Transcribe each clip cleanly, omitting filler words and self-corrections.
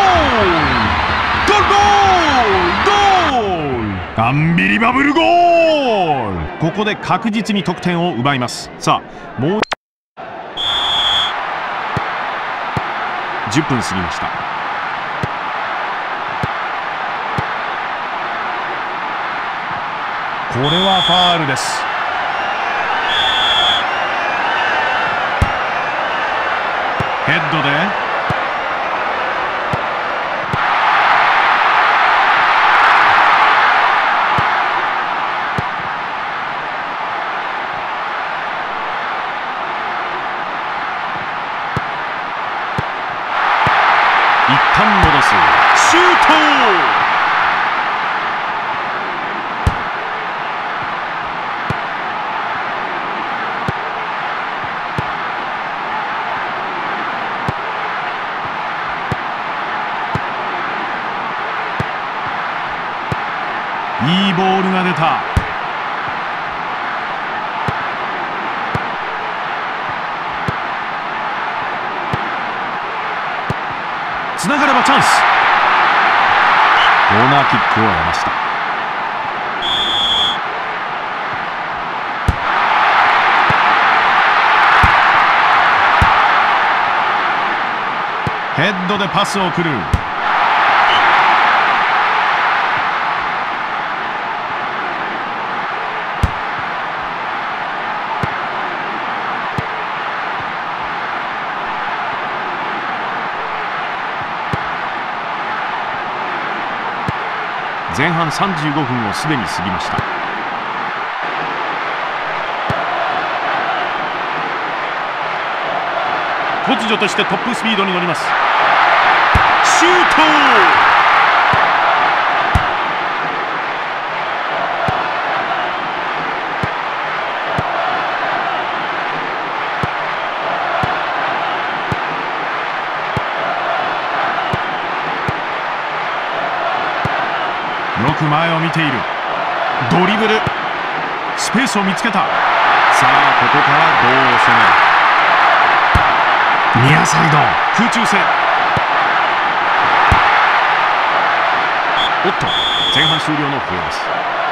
アンビリバブルゴール。ここで確実に得点を奪います。さあもう10分過ぎました。これはファールです。ヘッドで一旦戻す。シュート。いいボールが出た。つながればチャンス。コーナーキックを得ました。ヘッドでパスを送る。前半35分をすでに過ぎました。突如としてトップスピードに乗ります。シュート。よく前を見ている。ドリブル。スペースを見つけた。さあここからどう攻める。ニアサイド空中戦。おっと前半終了の笛です。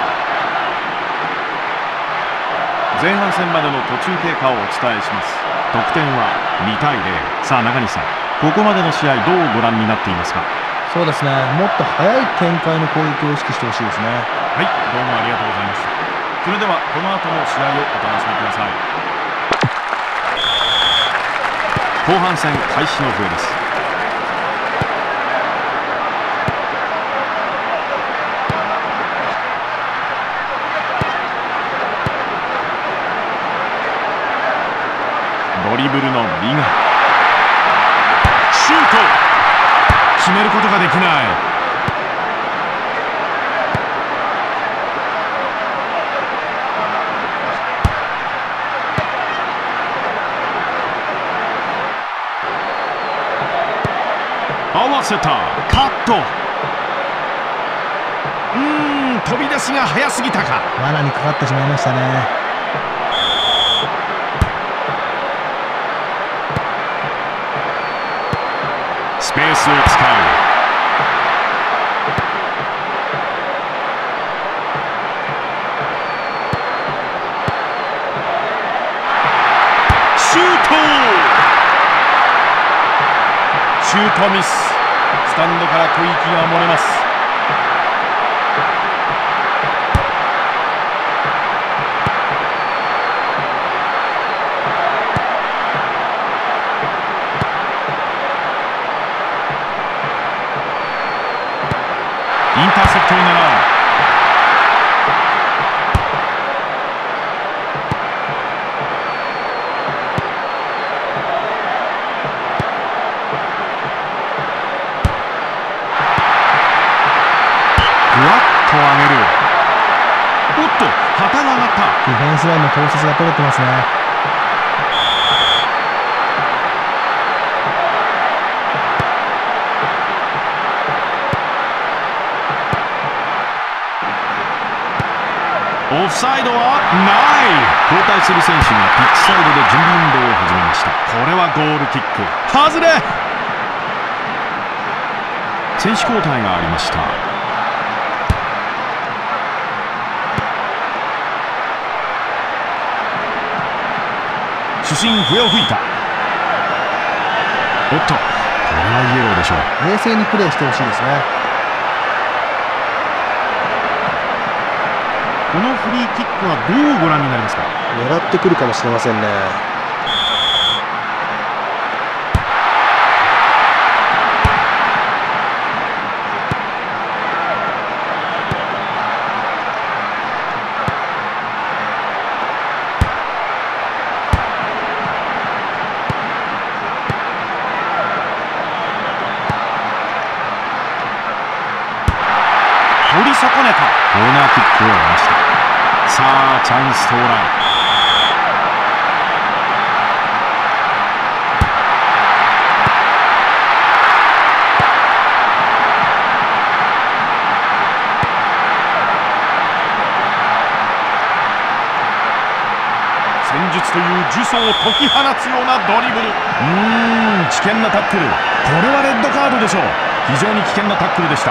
前半戦までの途中経過をお伝えします。得点は2対0。さあ中西さん、ここまでの試合どうご覧になっていますか？ そうですね、もっと早い展開の攻撃を意識してほしいですね。 はい、どうもありがとうございました。それではこの後の試合をお楽しみください。後半戦開始の笛です。ドリブルのリガ。シュート。 決めることができない。合わせた。カット。飛び出しが早すぎたか。 罠にかかってしまいましたね。 スペースを使う。シュート。シュートミス。スタンドから吐息が漏れます。インターセプトを狙う。ふわっと上げる。おっと、旗が上がった。 ディフェンスラインの統率が取れてますね。 オフサイドはない。交代する選手がピッチサイドで準備運動を始めました。これはゴールキック。外れ。選手交代がありました。主審笛を吹いた。おっと、これはイエローでしょう。 冷静にプレーしてほしいですね。 このフリーキックはどうご覧になりますか。 狙ってくるかもしれませんね。 取り損ねた。コーナーキックを得ました。さあチャンス到来。戦術という呪詛を解き放つようなドリブル。危険なタックル。これはレッドカードでしょう。非常に危険なタックルでした。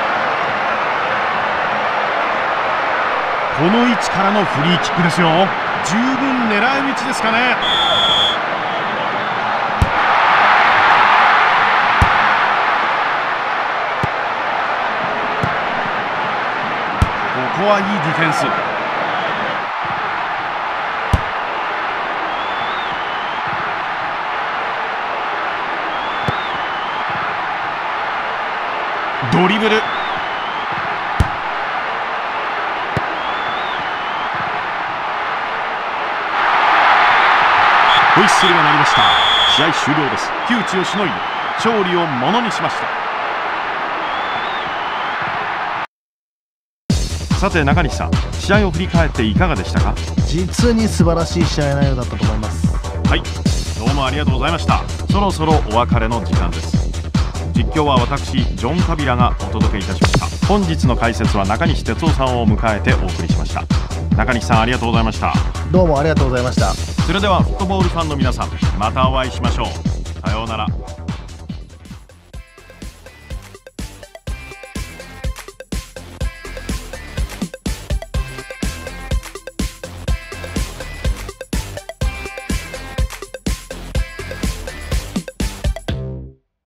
この位置からのフリーキックですよ。十分狙い道ですかね。ここはいいディフェンス。ドリブル。ホイッスルが鳴りました。試合終了です。窮地をしのいで勝利をものにしました。さて中西さん、試合を振り返っていかがでしたか。 実に素晴らしい試合内容だったと思います。 はい、どうもありがとうございました。そろそろお別れの時間です。実況は私ジョン・カビラがお届けいたしました。本日の解説は中西哲夫さんを迎えてお送りしました。中西さんありがとうございました。 どうもありがとうございました。 それではフットボールファンの皆さん、またお会いしましょう。さようなら。